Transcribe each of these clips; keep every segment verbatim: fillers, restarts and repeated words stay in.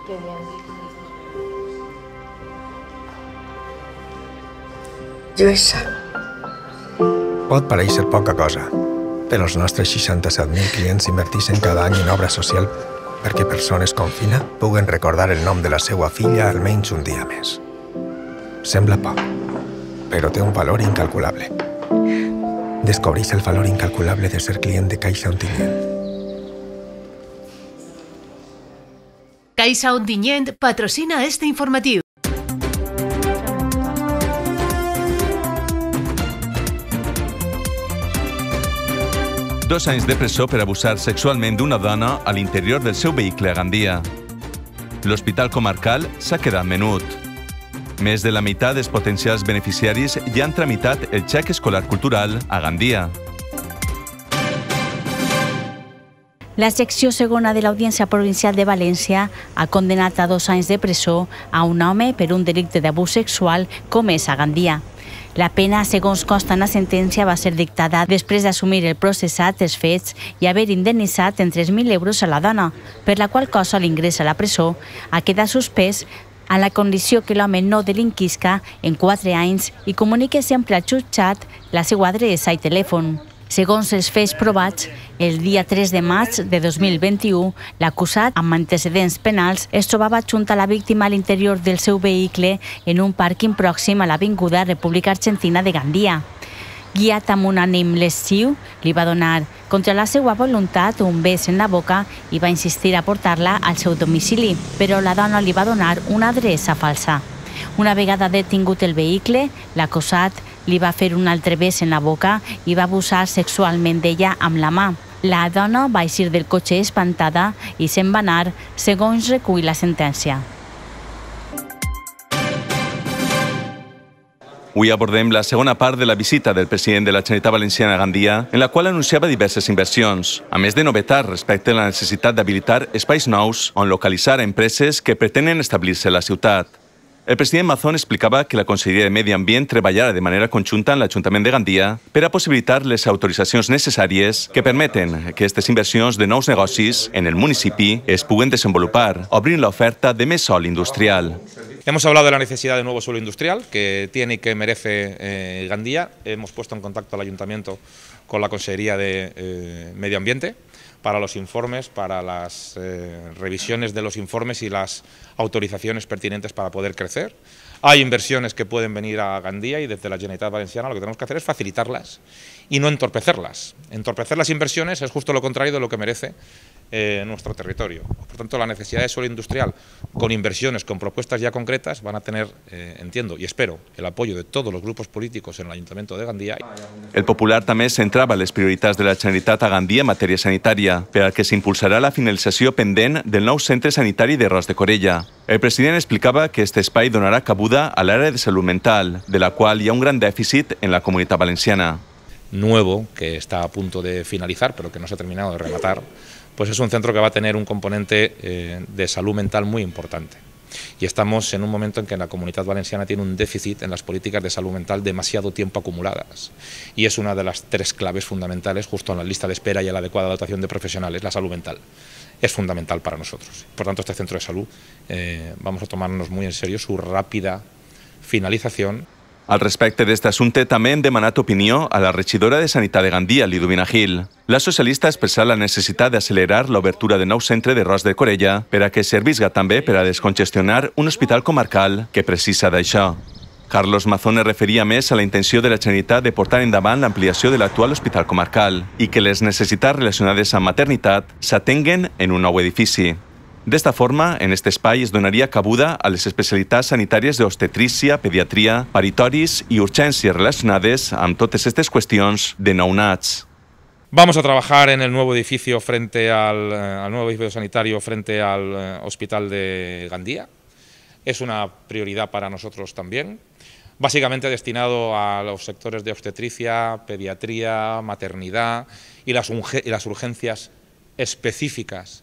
Qué bien. Lluïsa. Pot parèixer poca cosa, però els nostres seixanta-set mil clients inverteixen cada any en obra social perquè persones com Fina puguen recordar el nom de la seva filla almenys un dia més. Sembla poc, però té un valor incalculable. Descobreix el valor incalculable de ser client de Caixa Ontinyent. Caixa Ontinyent patrocina este informatiu. Dos anys de presó per abusar sexualment d'una dona a l'interior del seu vehicle a Gandia. L'Hospital Comarcal s'ha quedat menut. Més de la meitat dels potencials beneficiaris ja han tramitat el xec escolar cultural a Gandia. La secció segona de l'Audiència Provincial de València ha condenat a dos anys de presó a un home per un delicte d'abús sexual comès a Gandia. La pena, segons consta en la sentència, va ser dictada després d'assumir el processat els fets i haver indemnitzat en tres mil euros a la dona, per la qual cosa l'ingrés a la presó ha quedat suspès a la condició que l'home no delinquisca en quatre anys i comunique sempre al jutjat la seva adreça i telèfon. Segons els fets provats, el dia tres de maig de dos mil vint-i-u, l'acusat, amb antecedents penals, es trobava junt a la víctima a l'interior del seu vehicle en un pàrquing pròxim a l'Avinguda República Argentina de Gandia. Guiat amb un ànim lasciu, li va donar, contra la seva voluntat, un bes en la boca i va insistir a portar-la al seu domicili, però la dona li va donar una adreça falsa. Una vegada detingut el vehicle, l'acusat li va fer un altre bes en la boca i va abusar sexualment d'ella amb la mà. La dona va eixir del cotxe espantada i se'n va anar, segons recull la sentència. Avui abordem la segona part de la visita del president de la Generalitat Valenciana a Gandia, en la qual anunciava diverses inversions, a més de novetats respecte a la necessitat d'habilitar espais nous on localitzar empreses que pretenen establir-se a la ciutat. El president Mazón explicava que la Conselleria de Medi Ambient treballarà de manera conjunta en l'Ajuntament de Gandia per a possibilitar les autoritzacions necessàries que permeten que aquestes inversions de nous negocis en el municipi es puguen desenvolupar, obrint l'oferta de més sòl industrial. Hemos hablado de la necesidad de nuevo suelo industrial que tiene y que merece eh, Gandia. Hemos puesto en contacto al Ayuntamiento con la Consellería de eh, Medio Ambiente para los informes, para las eh, revisiones de los informes y las autorizaciones pertinentes para poder crecer. Hay inversiones que pueden venir a Gandia y desde la Generalitat Valenciana lo que tenemos que hacer es facilitarlas y no entorpecerlas. Entorpecer las inversiones es justo lo contrario de lo que merece eh, nuestro territorio. Por tanto, la necesidad de suelo industrial con inversiones, con propuestas ya concretas, van a tener, eh, entiendo y espero, el apoyo de todos los grupos políticos en el Ayuntamiento de Gandia. El Popular també centrava les prioritats de la Generalitat a Gandia en matèria sanitària, per al que s'impulsarà la finalització pendent del nou centre sanitari de Ros de Corella. El president explicava que este espai donarà cabuda a l'àrea de salut mental, de la qual hi ha un gran dèficit en la Comunitat Valenciana. Nuevo, que está a punto de finalizar, pero que no se ha terminado de rematar, pues es un centro que va a tener un componente eh, de salud mental muy importante. Y estamos en un momento en que la Comunitat Valenciana tiene un déficit en las políticas de salud mental demasiado tiempo acumuladas. Y es una de las tres claves fundamentales, justo en la lista de espera y en la adecuada dotación de profesionales, la salud mental. Es fundamental para nosotros. Por tanto, este centro de salud eh, vamos a tomarnos muy en serio su rápida finalització. Al respecte d'aquest assumpte també hem demanat opinió a la regidora de Sanitat de Gandia, Liduvina Gil. La socialista ha expressat la necessitat d'accelerar l'obertura de nou centre de Ros de Corella per a que servisca també per a descongestionar un hospital comarcal que precisa d'això. Carlos Mazón es referia més a la intenció de la Generalitat de portar endavant l'ampliació de l'actual hospital comarcal i que les necessitats relacionades amb maternitat s'atenguen en un nou edifici. D'esta forma, en aquest espai es donaria cabuda a les especialitats sanitàries d'obstetrícia, pediatria, paritoris i urgències relacionades amb totes aquestes qüestions de nounats. Vamos a trabajar en el nuevo edificio frente al, al nuevo edificio sanitario frente al eh, Hospital de Gandia. Es una prioridad para nosotros también, básicamente destinado a los sectores de obstetricia, pediatría, maternidad y las, y las urgencias específicas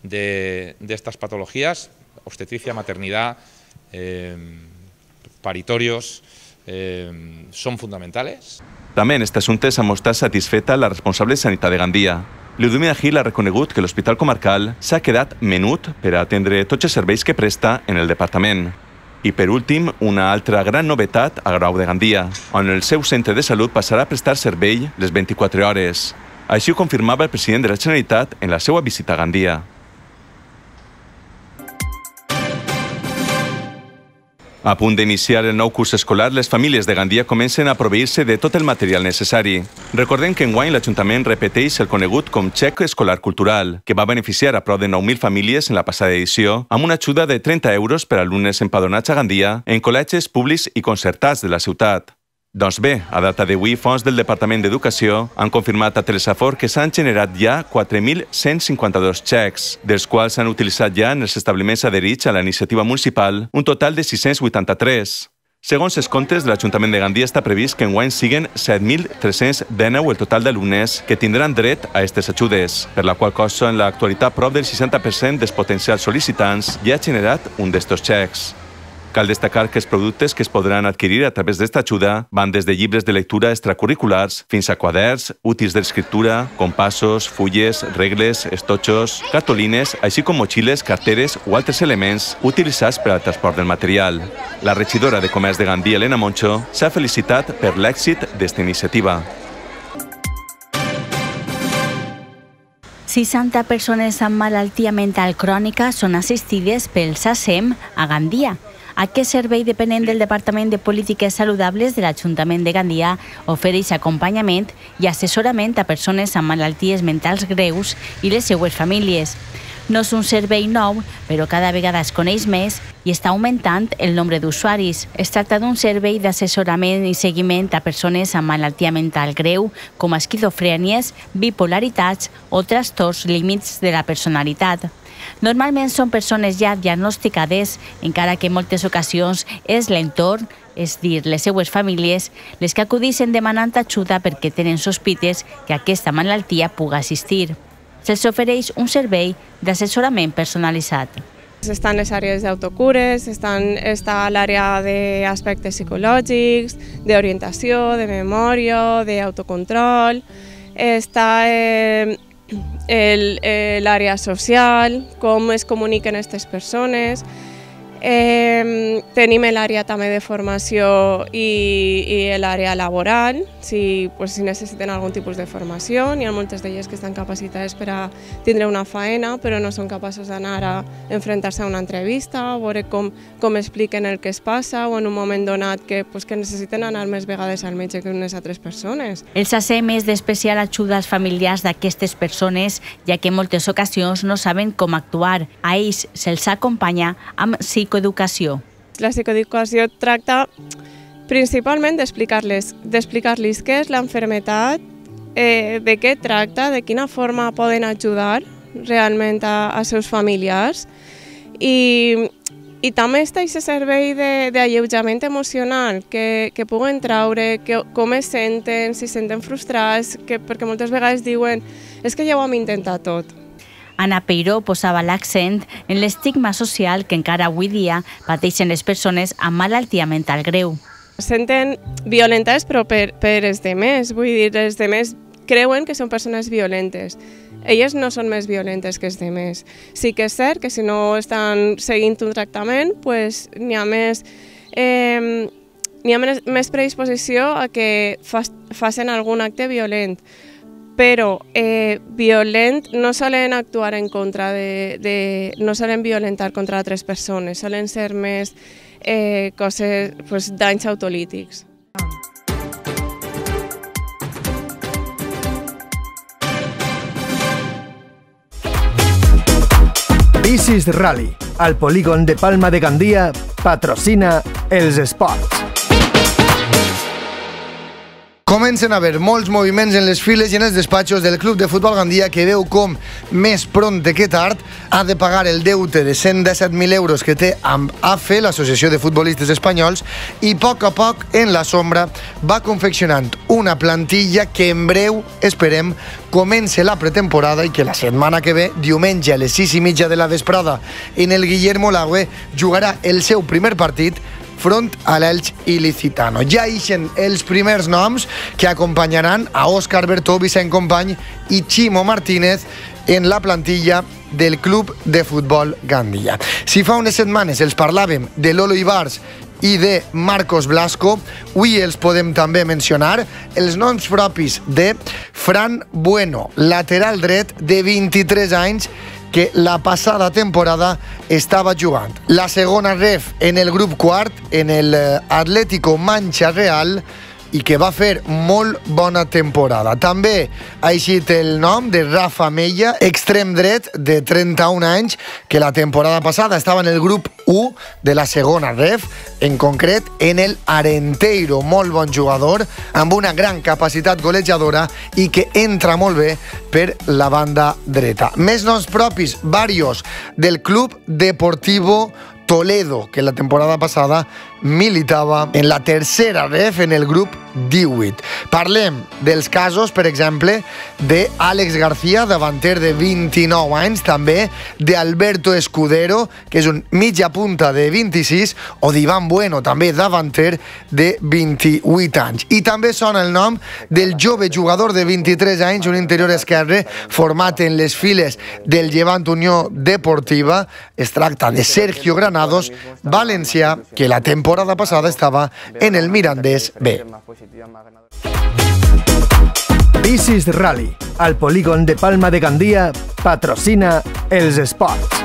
de, de estas patologías, obstetricia, maternidad, eh, paritorios, eh, son fundamentales. També en aquest assumpte s'ha mostrat satisfeta la responsable de Sanitat de Gandia. Liudmila Gil ha reconegut que l'Hospital Comarcal s'ha quedat menut per a atendre tots els serveis que presta en el departament. I per últim, una altra gran novetat a Grau de Gandia, on el seu centre de salut passarà a prestar servei les vint-i-quatre hores. Així ho confirmava el president de la Generalitat en la seva visita a Gandia. A punt d'iniciar el nou curs escolar, les famílies de Gandia comencen a proveir-se de tot el material necessari. Recordem que enguany l'Ajuntament repeteix el conegut com xec escolar cultural, que va beneficiar a prop de nou mil famílies en la passada edició, amb una ajuda de trenta euros per a alumnes empadronats a Gandia en col·legis públics i concertats de la ciutat. Doncs bé, a data d'avui, fons del Departament d'Educació han confirmat a Telesafor que s'han generat ja quatre mil cent cinquanta-dos xecs, dels quals s'han utilitzat ja en els establiments adherits a la iniciativa municipal un total de sis-cents vuitanta-tres. Segons els comptes de l'Ajuntament de Gandia, està previst que enguany siguen set mil tres-cents dinou el total d'alumnes que tindran dret a aquestes ajudes, per la qual cosa en l'actualitat prop del seixanta per cent dels potencials sol·licitants ja ha generat un d'estos xecs. Cal destacar que els productes que es podran adquirir a través d'esta ajuda van des de llibres de lectura extracurriculars fins a quaderns, útils d'escriptura, compassos, fulles, regles, estotxos, cartolines, així com motxilles, carteres o altres elements utilitzats per al transport del material. La regidora de Comerç de Gandia, Elena Moncho, s'ha felicitat per l'èxit d'esta iniciativa. seixanta persones amb malaltia mental crònica són assistides pel SACEM a Gandia. Aquest servei dependent del Departament de Polítiques Saludables de l'Ajuntament de Gandia ofereix acompanyament i assessorament a persones amb malalties mentals greus i les seues famílies. No és un servei nou, però cada vegada es coneix més i està augmentant el nombre d'usuaris. Es tracta d'un servei d'assessorament i seguiment a persones amb malaltia mental greu, com esquizofrènies, bipolaritats o trastorns límits de la personalitat. Normalment són persones ja diagnosticades, encara que en moltes ocasions és l'entorn, és dir, les seues famílies, les que acudeixen demanant ajuda perquè tenen sospites que aquesta malaltia puga existir. Se'ls ofereix un servei d'assessorament personalitzat. Estan les àrees d'autocures, està l'àrea d'aspectes psicològics, d'orientació, de memòria, d'autocontrol, està eh, l'àrea social, com es comuniquen aquestes persones. Eh, tenim l'àrea també de formació i, i l'àrea laboral, si, pues, si necessiten algun tipus de formació. Hi ha moltes d'elles que estan capacitades per a tindre una faena, però no són capaços d'anar a enfrontar-se a una entrevista, o veure com, com expliquen el que es passa, o en un moment donat que, pues, que necessiten anar més vegades al metge que unes altres persones. El SACEM és d'especial ajuda als familiars d'aquestes persones, ja que en moltes ocasions no saben com actuar. A ells se'ls acompanya amb psicoeducació. La psicoeducació tracta principalment d'explicar-les d'explicar-los què és l'enfermetat, eh, de què tracta, de quina forma poden ajudar realment a, a seus familiars i, i també està aquest servei d'alleujament emocional que, que puguen traure, que, com es senten, si senten frustrats, que, perquè moltes vegades diuen és que ja ho hem intentat tot. Anna Peiró posava l'accent en l'estigma social que encara avui dia pateixen les persones amb malaltia mental greu. Senten violentades però per, per els demés, vull dir, els demés creuen que són persones violentes. Elles no són més violentes que els demés. Sí que és cert que si no estan seguint un tractament, pues, n'hi ha més... Eh, n'hi ha més predisposició a que facin algun acte violent. Però eh, violent no solen actuar en contra de, de... no solen violentar contra altres persones, solen ser més eh, coses, pues, danys autolítics. Bicis Rally, al polígon de Palma de Gandia, patrocina els esports. Comencen a haver molts moviments en les files i en els despatxos del Club de Futbol Gandia, que veu com més pront que tard ha de pagar el deute de cent disset mil euros que té amb A F E, l'Associació de Futbolistes Espanyols, i a poc a poc, en la sombra, va confeccionant una plantilla que en breu, esperem, comenci la pretemporada i que la setmana que ve, diumenge a les sis i mitja de la vesprada, en el Guillermo Lagüe, jugarà el seu primer partit front a l'Elx il·licitano. Ja ixen els primers noms que acompanyaran a Òscar Bertó, Vicent Company i Ximo Martínez en la plantilla del Club de Futbol Gandia. Si fa unes setmanes els parlàvem de Lolo Ibars i de Marcos Blasco, avui els podem també mencionar els noms propis de Fran Bueno, lateral dret de vint-i-tres anys, que la passada temporada estava jugant la segona ref en el grup quart, en el Atlético Mancha Real, i que va fer molt bona temporada. També ha eixit el nom de Rafa Mella, extrem dret de trenta-un anys, que la temporada passada estava en el grup u de la segona ref, en concret en el Arenteiro, molt bon jugador, amb una gran capacitat golejadora i que entra molt bé per la banda dreta. Més noms propis, varios, del Club Deportivo Toledo, que la temporada passada militava en la tercera ref en el grup divuit. Parlem dels casos, per exemple, d'Àlex García, davanter de vint-i-nou anys, també d'Alberto Escudero, que és un mitja punta de vint-i-sis, o d'Ivan Bueno, també davanter de vint-i-vuit anys. I també sona el nom del jove jugador de vint-i-tres anys, un interior esquerre format en les files del Llevant Unió Deportiva. Es tracta de Sergio Granados, valencià, que la temporada passada estava en el Mirandés B. Bicis Rally, al polígon de Palma de Gandia, patrocina els esports.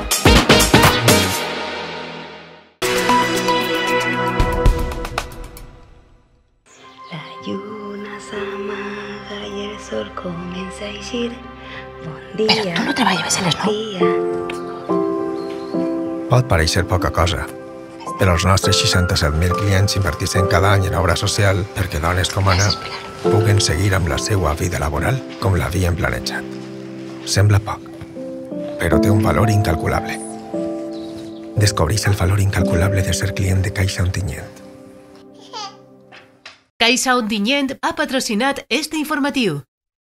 La lluna s'amaga i el sol comença a eixir. Bon dia. Però tu no treballes en les nou? Pot pareixer poca cosa, però els nostres seixanta-set mil clients inverteixen cada any en obra social perquè dones com Anna puguen seguir amb la seva vida laboral com l'havien planejat. Sembla poc, però té un valor incalculable. Descobreix el valor incalculable de ser client de Caixa Ontinyent. Caixa Ontinyent ha patrocinat este informatiu.